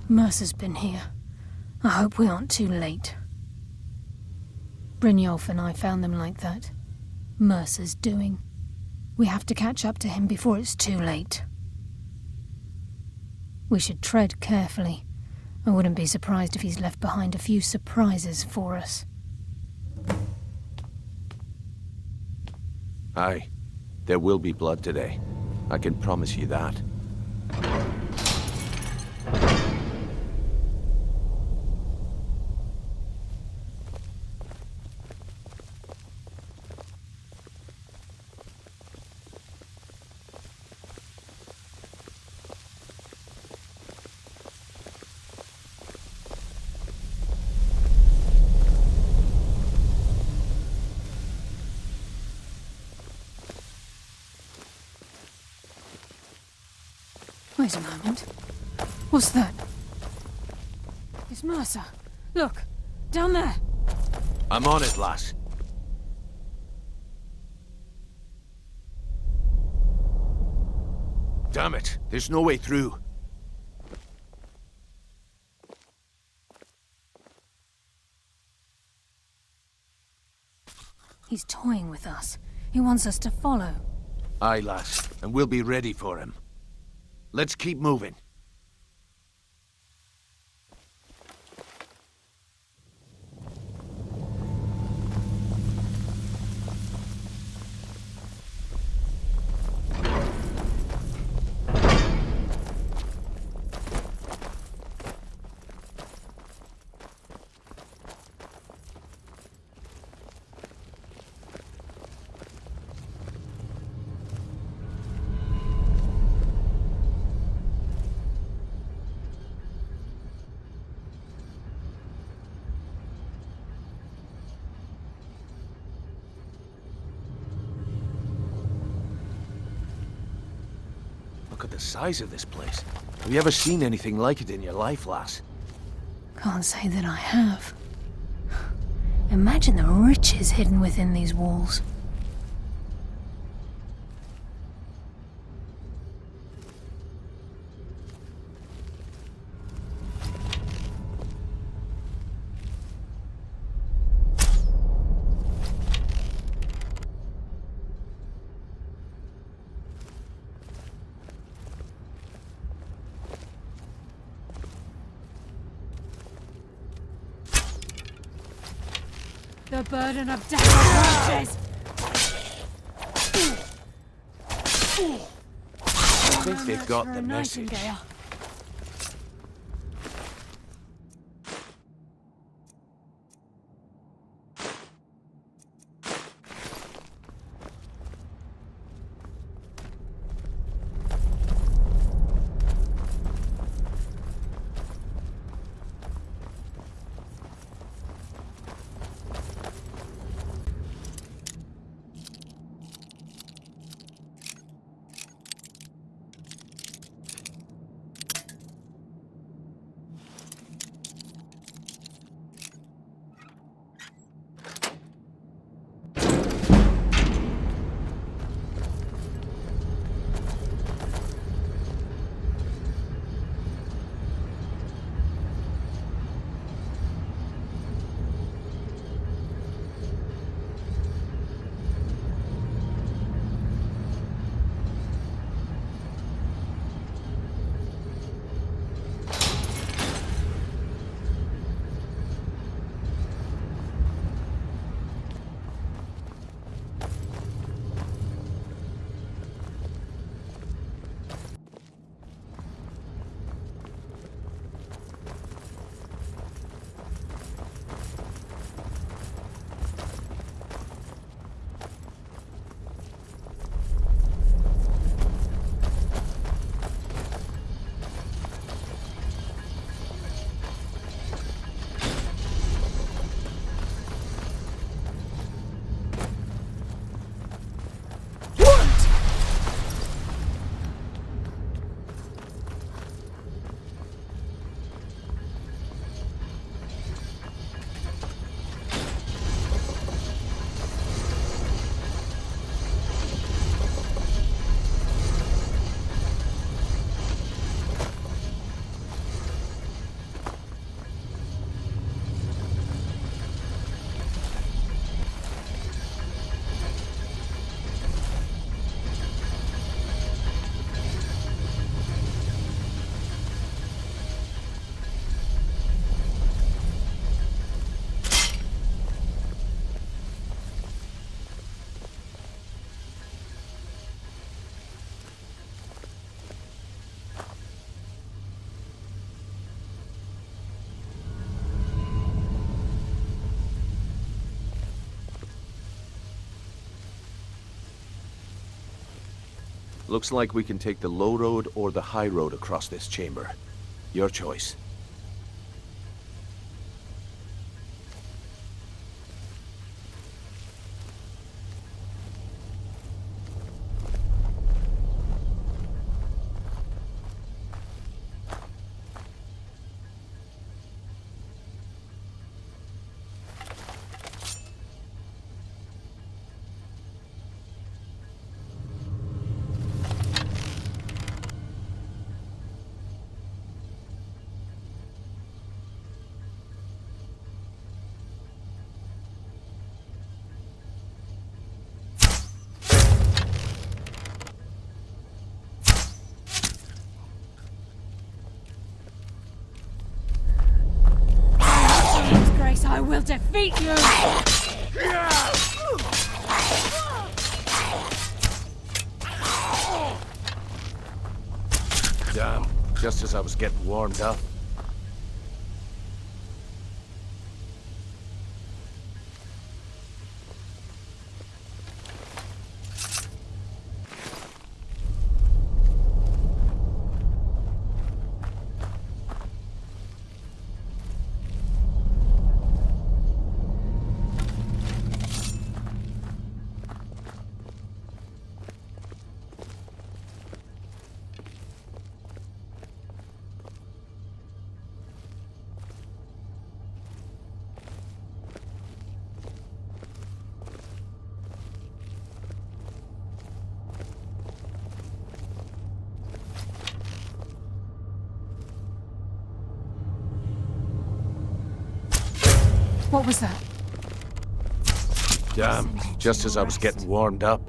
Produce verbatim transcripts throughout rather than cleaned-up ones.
Mercer's been here. I hope we aren't too late. Brynjolf and I found them like that. Mercer's doing. We have to catch up to him before it's too late. We should tread carefully. I wouldn't be surprised if he's left behind a few surprises for us. Aye. There will be blood today. I can promise you that. Wait a moment. What's that? It's Mercer. Look, down there. I'm on it, lass. Damn it, there's no way through. He's toying with us. He wants us to follow. Aye, lass, and we'll be ready for him. Let's keep moving. Look at the size of this place. Have you ever seen anything like it in your life, lass? Can't say that I have. Imagine the riches hidden within these walls. The burden of death approaches! I think they've got the message. Nightingale. Looks like we can take the low road or the high road across this chamber. Your choice. I will defeat you! Damn, just as I was getting warmed up. What was that? Damn, just as I was getting warmed up.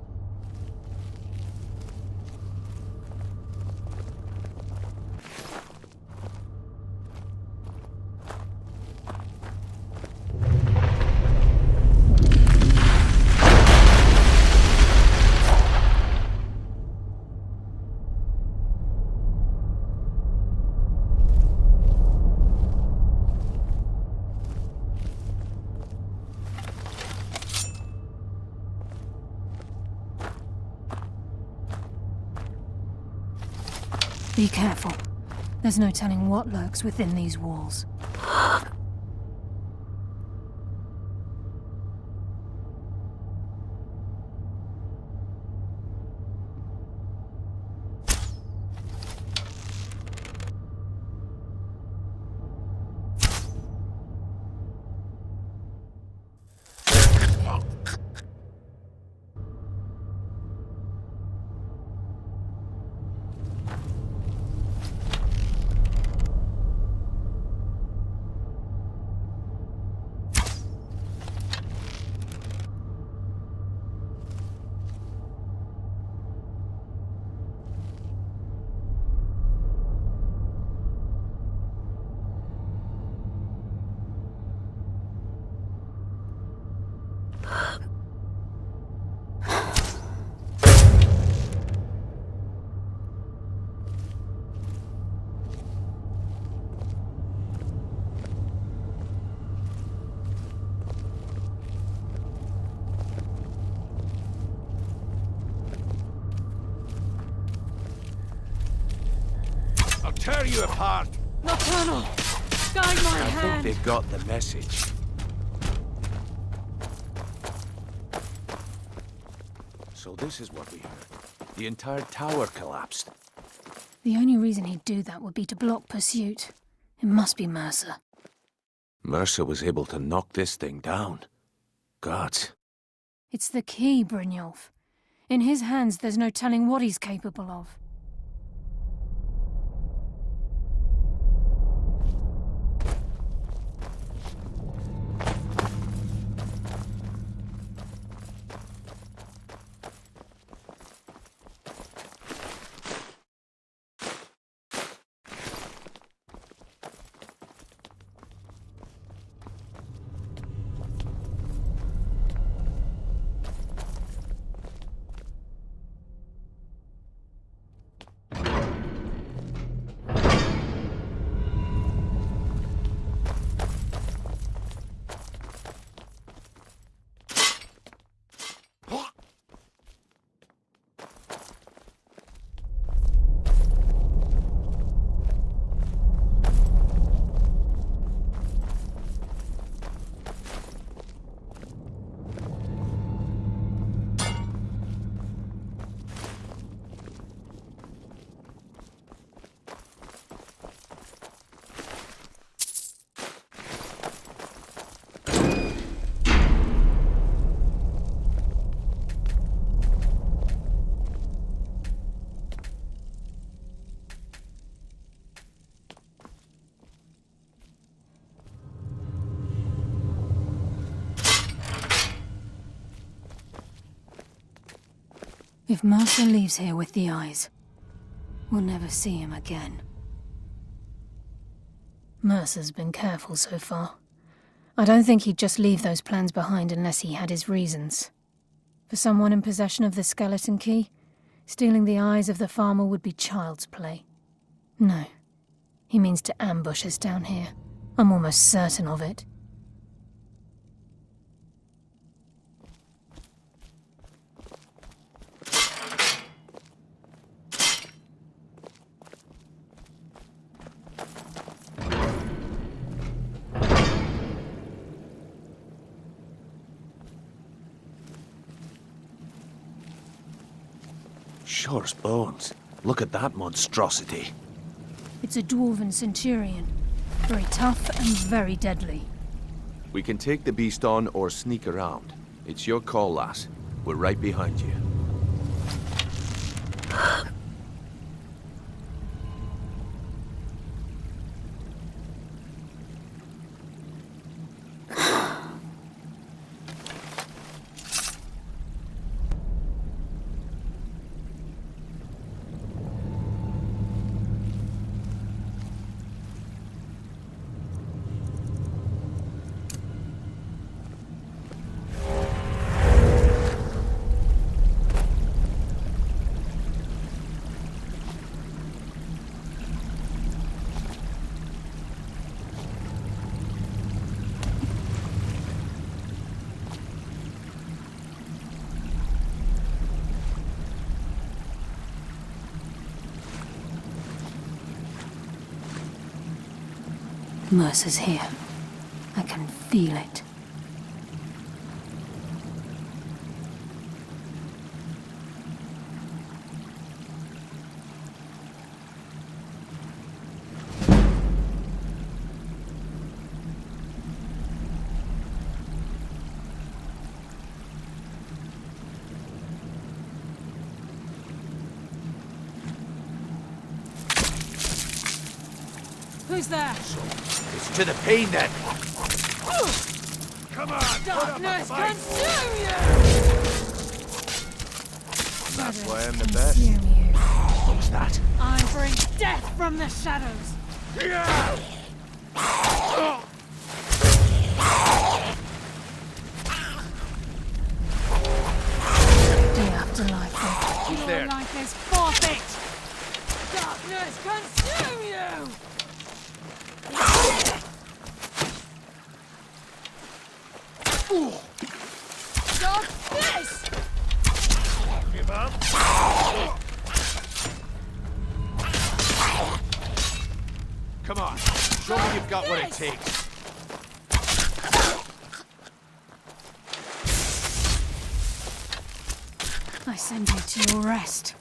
Be careful. There's no telling what lurks within these walls. Tear you apart! Nocturnal! Guide my I hand! think they've got the message. So this is what we heard. The entire tower collapsed. The only reason he'd do that would be to block pursuit. It must be Mercer. Mercer was able to knock this thing down. Gods. It's the key, Brynjolf. In his hands, there's no telling what he's capable of. If Mercer leaves here with the eyes, we'll never see him again. Mercer's been careful so far. I don't think he'd just leave those plans behind unless he had his reasons. For someone in possession of the skeleton key, stealing the eyes of the farmer would be child's play. No. He means to ambush us down here. I'm almost certain of it. Sure as bones. Look at that monstrosity. It's a dwarven centurion. Very tough and very deadly. We can take the beast on or sneak around. It's your call, lass. We're right behind you. Mercer's here. I can feel it. Who's there? It's to the pain then. Come on! Darkness consume you! That's why I'm the best. Consume you. What was that? I bring death from the shadows! Yeah! The afterlife. Who's Your there? life is forfeit! Darkness consume you! Stop this! Give up. Come on, show me you've got what it takes. I send you to your rest.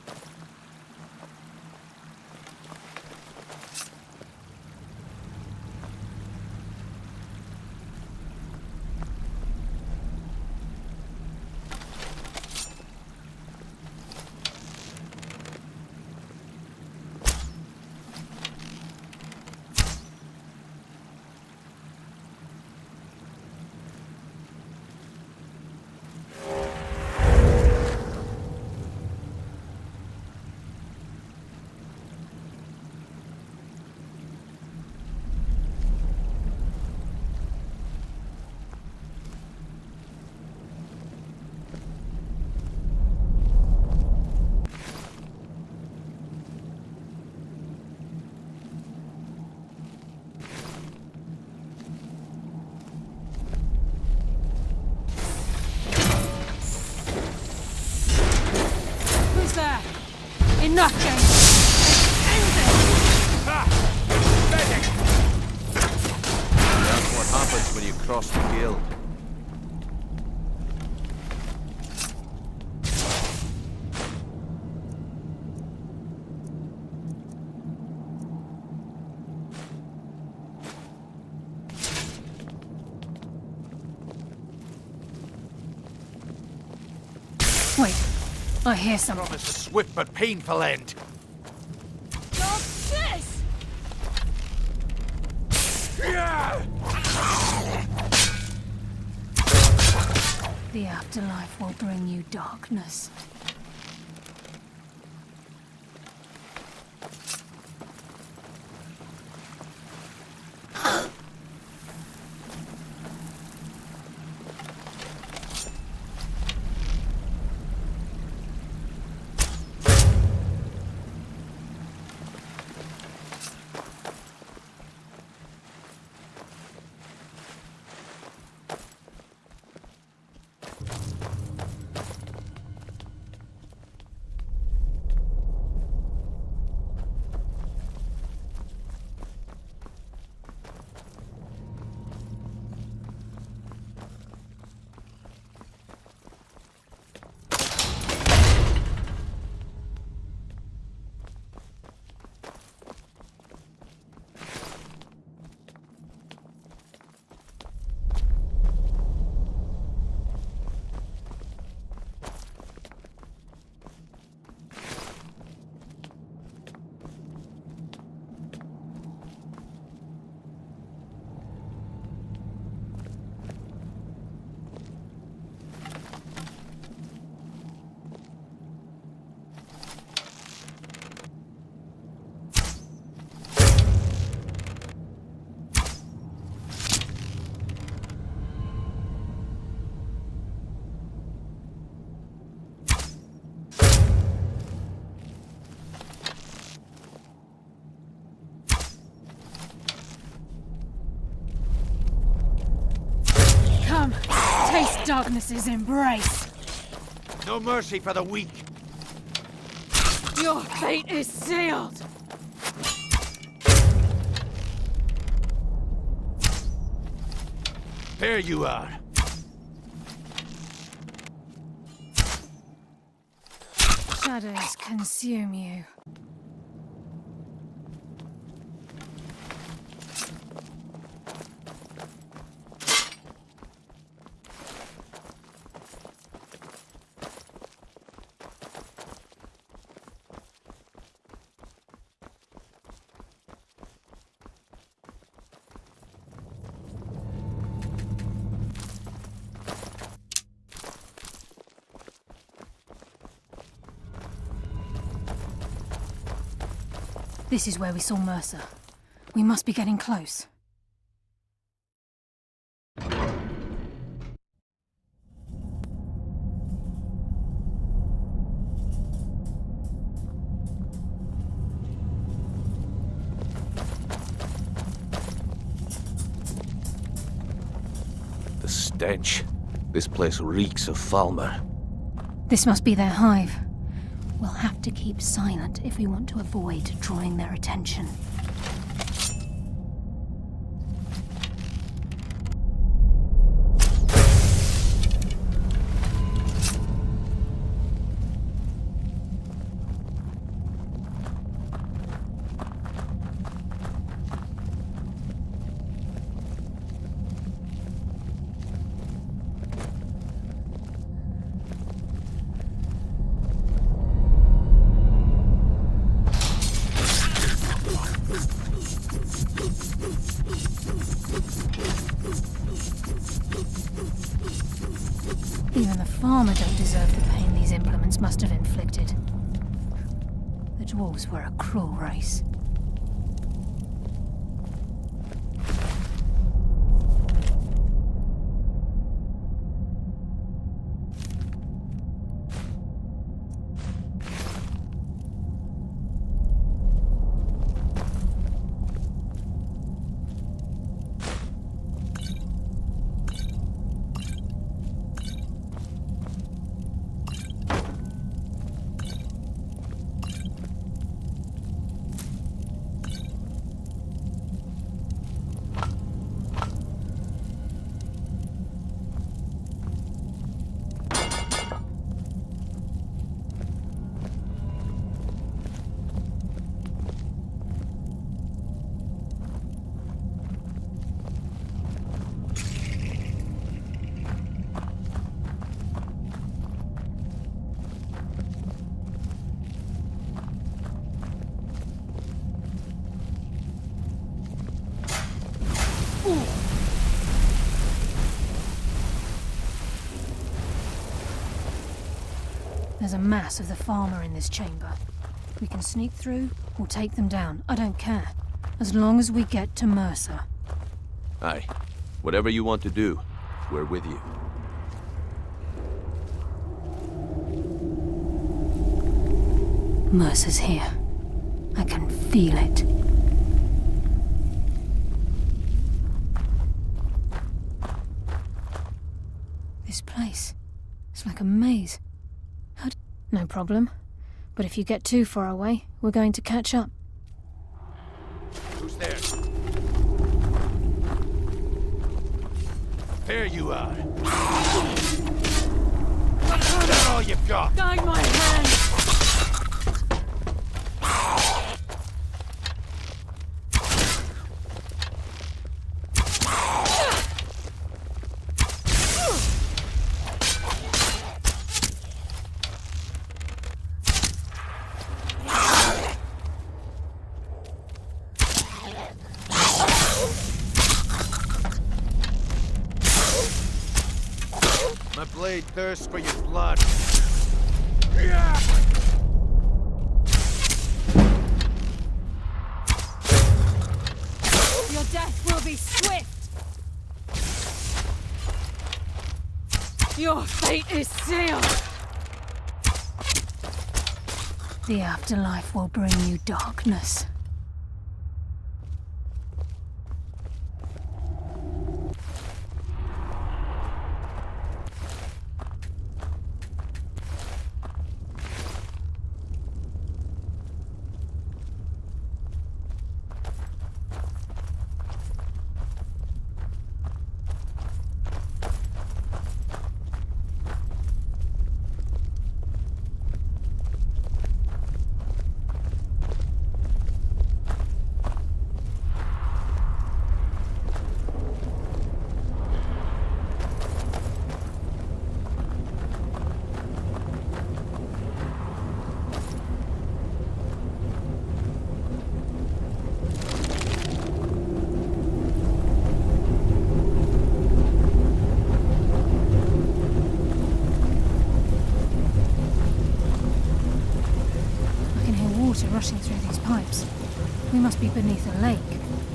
Enough, James! End it! Ha! Medic! That's what happens when you cross the guild. Wait, I hear something. Promise a swift but painful end. Stop this! The afterlife will bring you darkness. darkness's embrace. No mercy for the weak. Your fate is sealed. There you are. Shadows consume you. This is where we saw Mercer. We must be getting close. The stench. This place reeks of Falmer. This must be their hive. We'll have to keep silent if we want to avoid drawing their attention. Even the farmer don't deserve the pain these implements must have inflicted. The dwarves were a cruel race. There's a mass of the farmer in this chamber. We can sneak through or take them down. I don't care. As long as we get to Mercer. Aye. Whatever you want to do, we're with you. Mercer's here. I can feel it. This place, it's like a maze. How d- no problem. But if you get too far away, we're going to catch up. Who's there? There you are. Is that all you've got? Guide my hand! My blade thirsts for your blood. Your death will be swift! Your fate is sealed! The afterlife will bring you darkness. rushing through these pipes. We must be beneath a lake.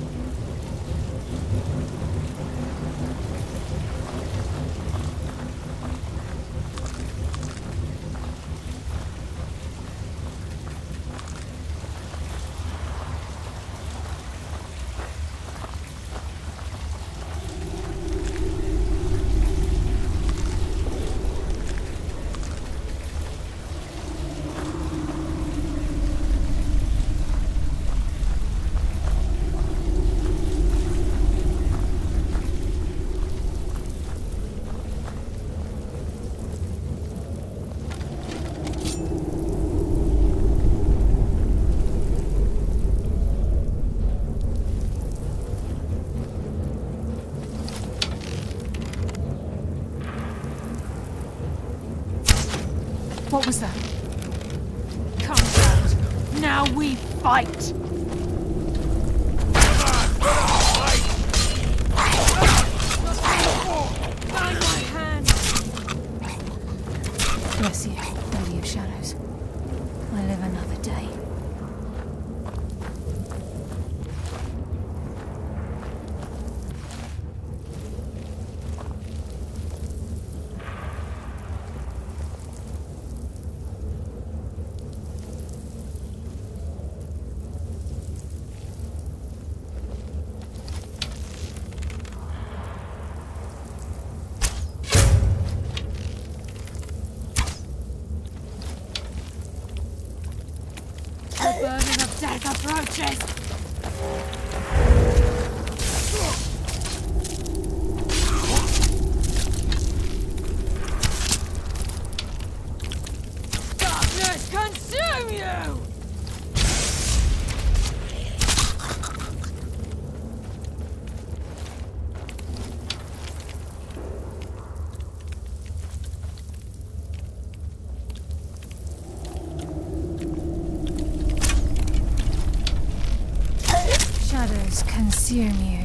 What was that? Come out! Now we fight! Find my hand! Bless you, Lady of Shadows. I live another day. The burden of death approaches! Darkness consume you! Shadows consume you.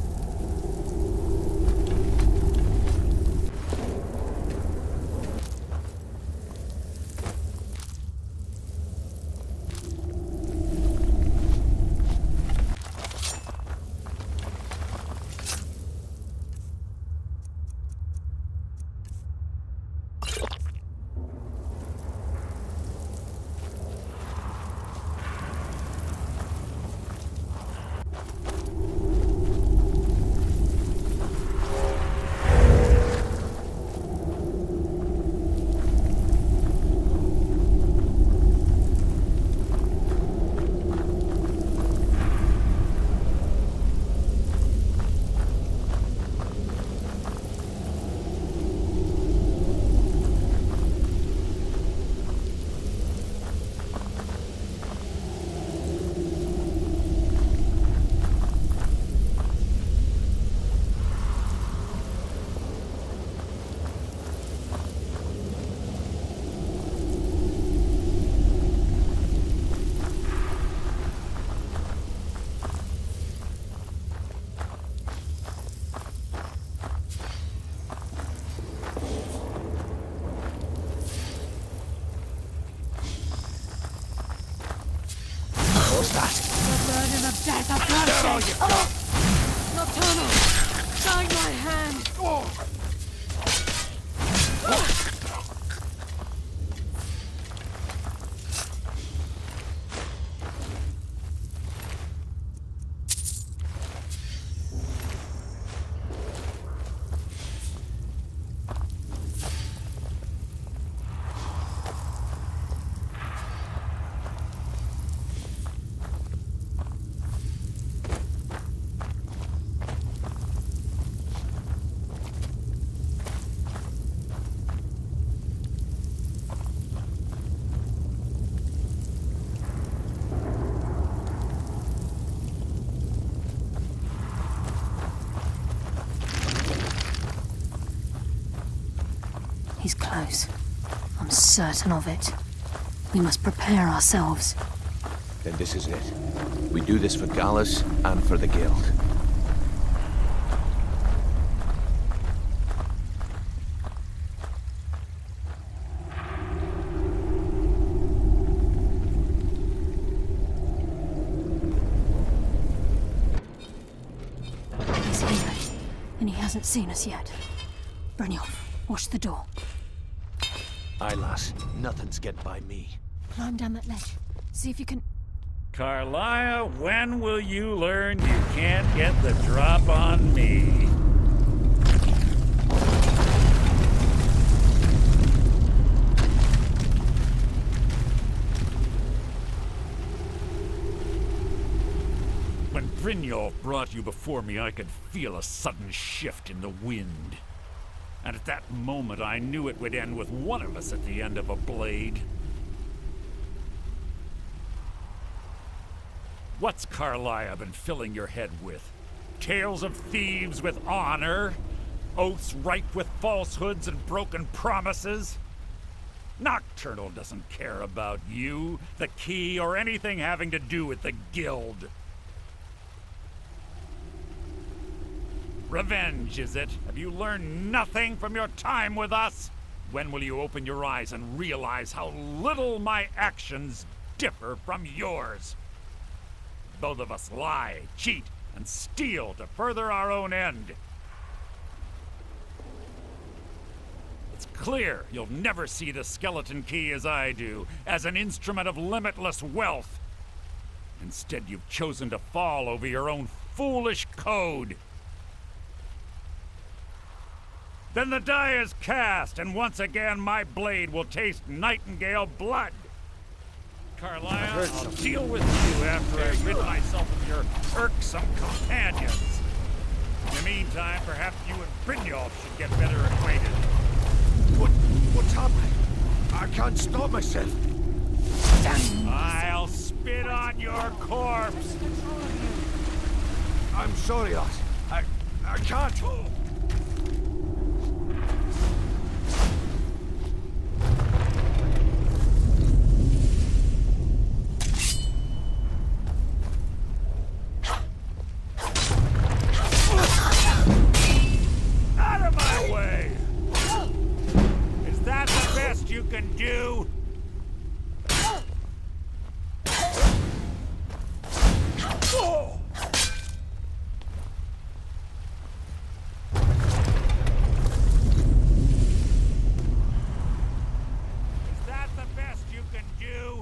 What's that? The burden of death approaches! Oh. Nocturnal! Sign my hand! Oh. He's close. I'm certain of it. We must prepare ourselves. Then this is it. We do this for Gallus and for the Guild. hasn't seen us yet. Brynjolf, watch the door. Aye, lass. Nothing's getting by me. Climb down that ledge. See if you can... Carlisle, when will you learn you can't get the drop on me? When Brynjolf brought you before me, I could feel a sudden shift in the wind. And at that moment, I knew it would end with one of us at the end of a blade. What's Carlisle been filling your head with? Tales of thieves with honor? Oaths ripe with falsehoods and broken promises? Nocturnal doesn't care about you, the key, or anything having to do with the guild. Revenge, is it? Have you learned nothing from your time with us? When will you open your eyes and realize how little my actions differ from yours? Both of us lie, cheat, and steal to further our own end. It's clear you'll never see the skeleton key as I do, as an instrument of limitless wealth. Instead, you've chosen to fall over your own foolish code. Then the die is cast, and once again my blade will taste Nightingale blood. Carlisle, I'll deal with you after I rid myself of your irksome companions. In the meantime, perhaps you and Brynjolf should get better acquainted. What? What's happening? I can't stop myself. I'll spit on your corpse. I'm sorry, lass. I... I can't. You can do? Oh. Is that the best you can do?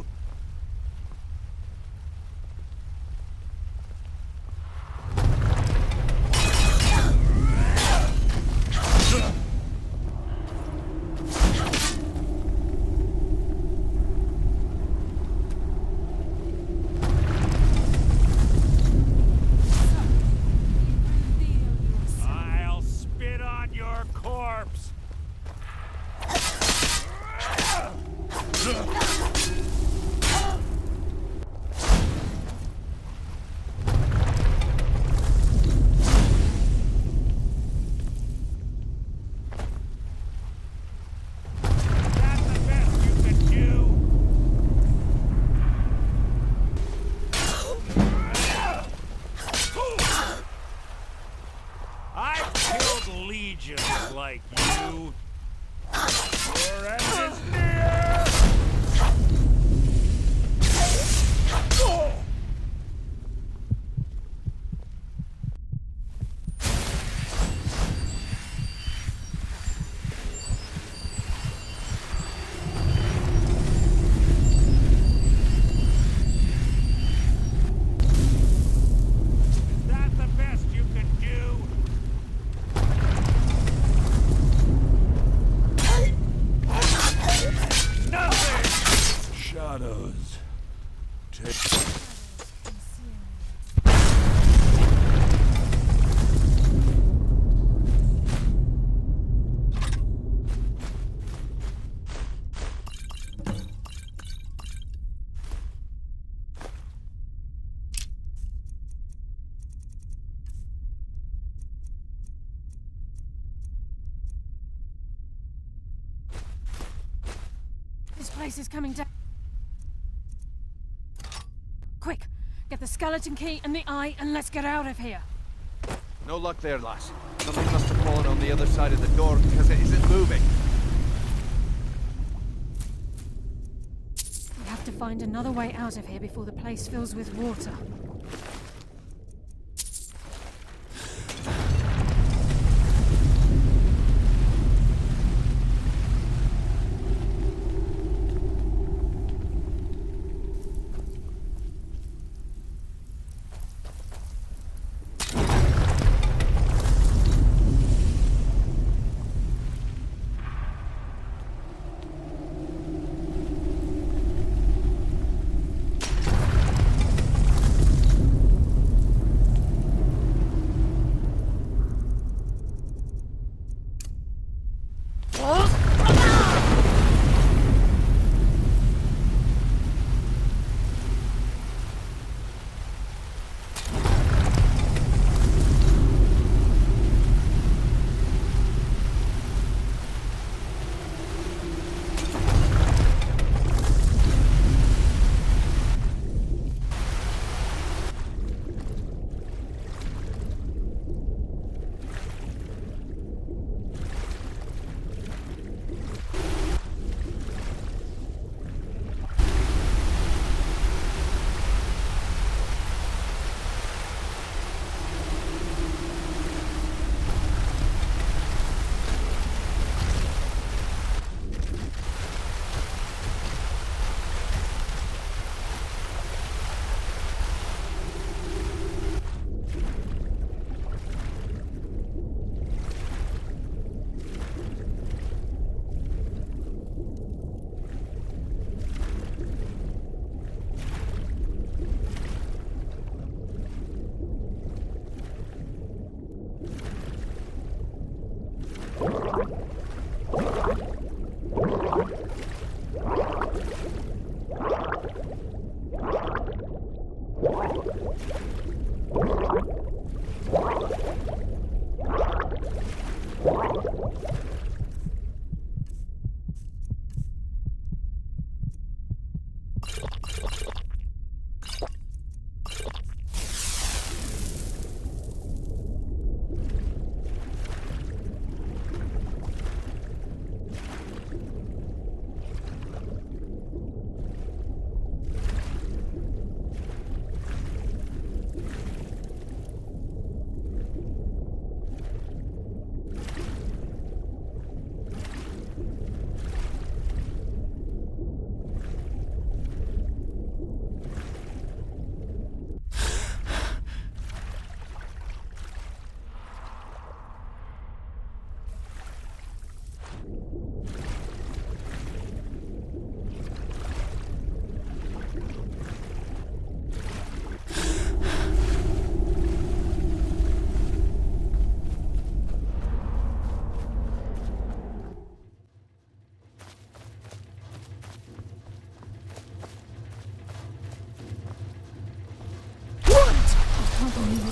Like you. Your end is near! Oh. Is that the best you can do? Shadows. Take... This place is coming down. Quick! Get the skeleton key and the eye, and let's get out of here! No luck there, lass. Something must have fallen on the other side of the door because it isn't moving. We have to find another way out of here before the place fills with water.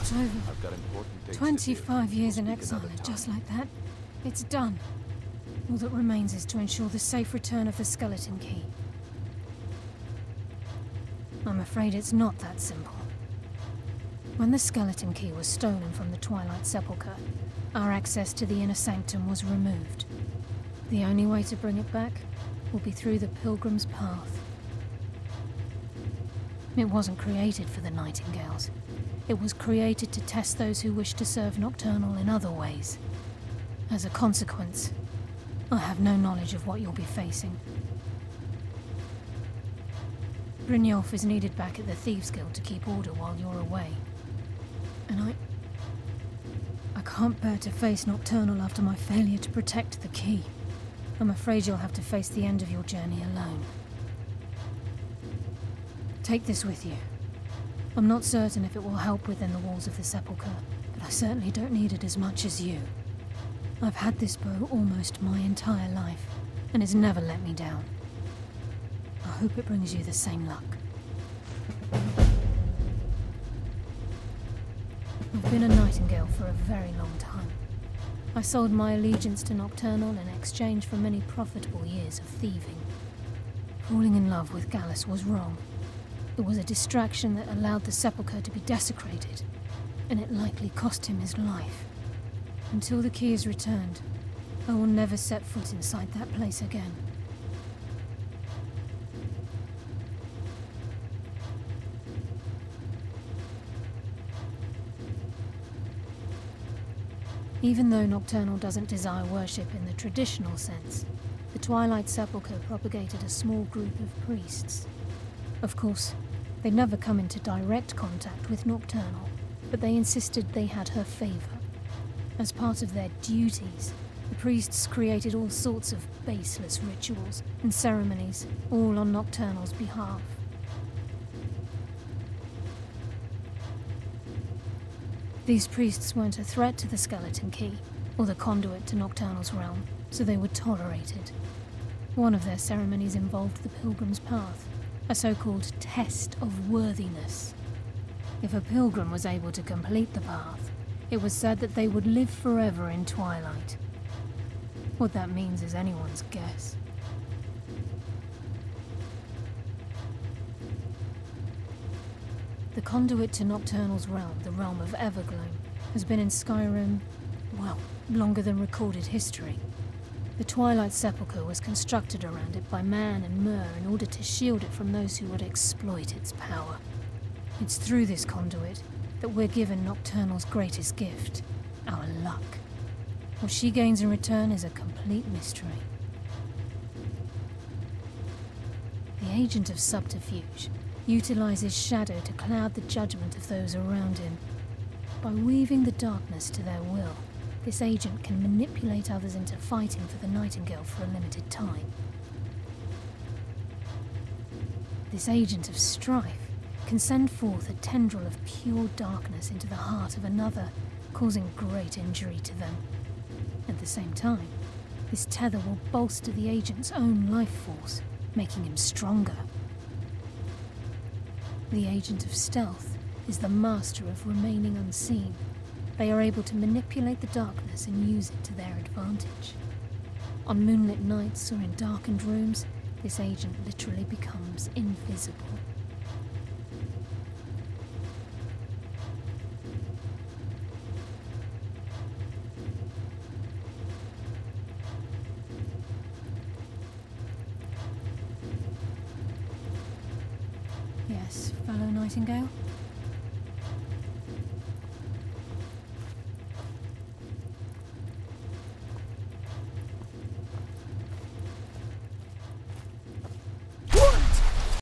It's over. I've got important things to do. Twenty-five years in We'll speak exile, another and time. just like that, it's done. All that remains is to ensure the safe return of the skeleton key. I'm afraid it's not that simple. When the skeleton key was stolen from the Twilight Sepulchre, our access to the inner sanctum was removed. The only way to bring it back will be through the Pilgrim's Path. It wasn't created for the Nightingales. It was created to test those who wish to serve Nocturnal in other ways. As a consequence, I have no knowledge of what you'll be facing. Brynjolf is needed back at the Thieves' Guild to keep order while you're away. And I... I can't bear to face Nocturnal after my failure to protect the key. I'm afraid you'll have to face the end of your journey alone. Take this with you. I'm not certain if it will help within the walls of the Sepulchre, but I certainly don't need it as much as you. I've had this bow almost my entire life, and it's never let me down. I hope it brings you the same luck. I've been a Nightingale for a very long time. I sold my allegiance to Nocturnal in exchange for many profitable years of thieving. Falling in love with Gallus was wrong. It was a distraction that allowed the Sepulchre to be desecrated, and it likely cost him his life. Until the key is returned, I will never set foot inside that place again. Even though Nocturnal doesn't desire worship in the traditional sense, the Twilight Sepulchre propagated a small group of priests. Of course, they'd never come into direct contact with Nocturnal, but they insisted they had her favor. As part of their duties, the priests created all sorts of baseless rituals and ceremonies, all on Nocturnal's behalf. These priests weren't a threat to the skeleton key, or the conduit to Nocturnal's realm, so they were tolerated. One of their ceremonies involved the Pilgrim's Path, a so-called test of worthiness. If a pilgrim was able to complete the path, it was said that they would live forever in Twilight. What that means is anyone's guess. The conduit to Nocturnal's realm, the realm of Evergloam, has been in Skyrim, well, longer than recorded history. The Twilight Sepulchre was constructed around it by Man and Mer in order to shield it from those who would exploit its power. It's through this conduit that we're given Nocturnal's greatest gift, our luck. What she gains in return is a complete mystery. The agent of subterfuge utilizes shadow to cloud the judgment of those around him. By weaving the darkness to their will, this agent can manipulate others into fighting for the Nightingale for a limited time. This agent of strife can send forth a tendril of pure darkness into the heart of another, causing great injury to them. At the same time, this tether will bolster the agent's own life force, making him stronger. The agent of stealth is the master of remaining unseen. They are able to manipulate the darkness and use it to their advantage. On moonlit nights or in darkened rooms, this agent literally becomes invisible. Yes, fellow Nightingale?